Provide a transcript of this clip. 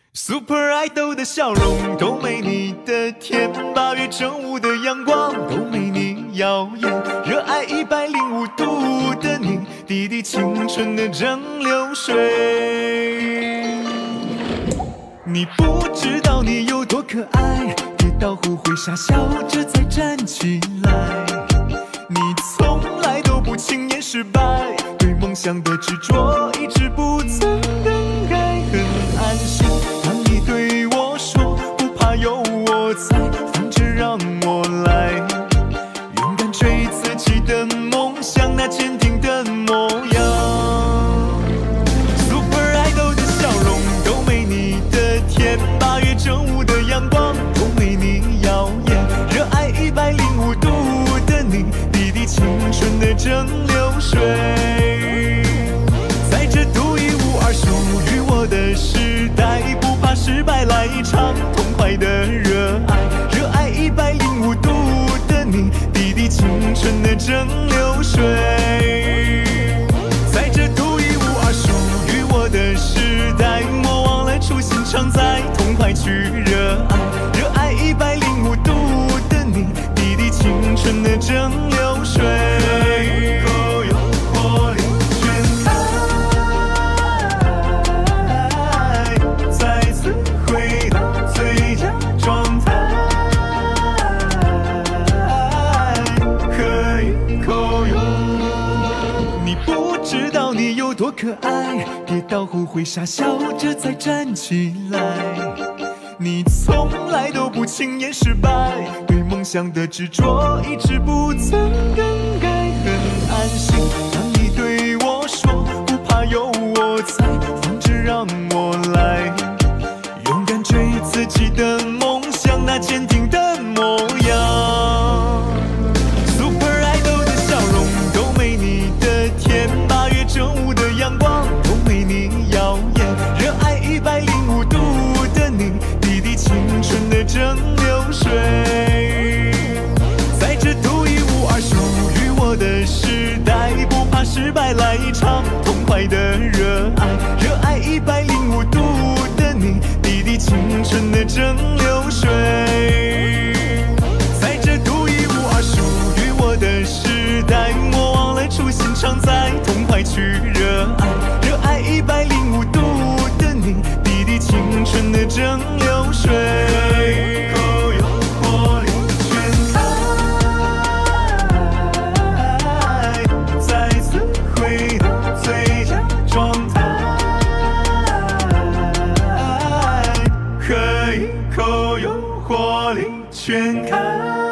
Super Idol 的笑容都没你的甜，8月正午的阳光都没你耀眼，热爱105度的你，滴滴青春的蒸馏水。你不知道你有多可爱，跌倒后会傻笑着再站起来。你从来都不轻言失败，对梦想的执着一直不曾更改，很安心。当你对我说不怕有我在，放着让我来，勇敢追自己的梦想，那坚定的模样。Super Idol 的笑容都没你的甜，8月正午的阳光都没你耀眼，热爱105度的你，滴滴青春的蒸馏水。在这独一无二属于我的时代，不怕失败，来一场痛快的热爱，热爱105度的你，滴滴青春的蒸馏水。在这独一无二属于我的时代，莫忘了初心常在，痛快去热爱，热爱105度的你，滴滴青春的蒸馏水。够有活力全开，再次回到最佳状态，可以够用。你不知道你有多可爱，跌倒后会傻笑着再站起来。你从来都不轻言失败，对梦想的执着一直不曾更改，很安心。当你对我说不怕有我在，放着让我来，勇敢追自己的梦想，那坚定的模样。Super Idol 的笑容都没你的甜，8月正午的阳光都没你耀眼，热爱105度的你，滴滴青春的蒸馏水。在这独一无二属于我的时代，不怕失败，来一场痛快的热爱，热爱105度的你，滴滴青春的蒸馏水。在这独一无二属于我的时代，莫忘了初心常在，痛快去热爱，热爱105度的你，滴滴青春的蒸馏水。够有活力全开，再次回到最佳状态，可以够有活力全开。